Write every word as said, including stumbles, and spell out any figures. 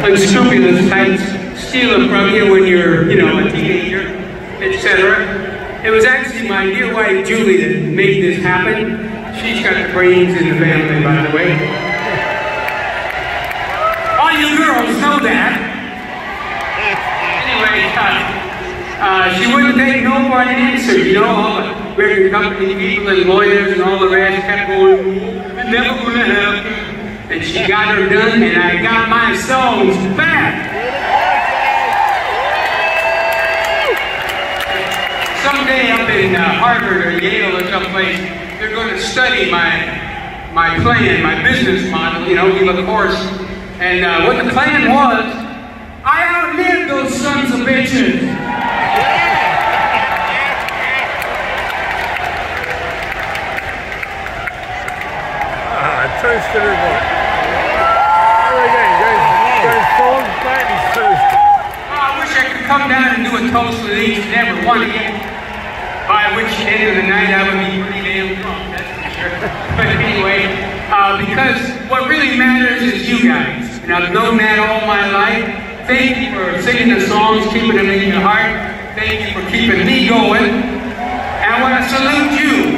unscrupulous types steal it from you when you're, you know, a teenager, et cetera. It was actually my dear wife, Julie, that made this happen. She's got the brains in the family, by the way. All you girls know that. Anyway, uh, uh, she wouldn't take no for an answer, you know, all the record company people and lawyers and all the rest kept going, it's never gonna happen. And she got her done, and I got my songs back. Someday up in uh, Harvard or Yale or someplace, they're going to study my my plan, my business model, you know, give a course. And uh, what the plan was, I outlived those sons of bitches. Ah, toast everyone. I wish I could come down and do a toast with each and every one of you. By which end of the night I would be pretty damn drunk, that's for sure. But anyway, uh, because what really matters is you guys. And I've known that all my life. Thank you for singing the songs, keeping them in your heart. Thank you for keeping me going. And I want to salute you.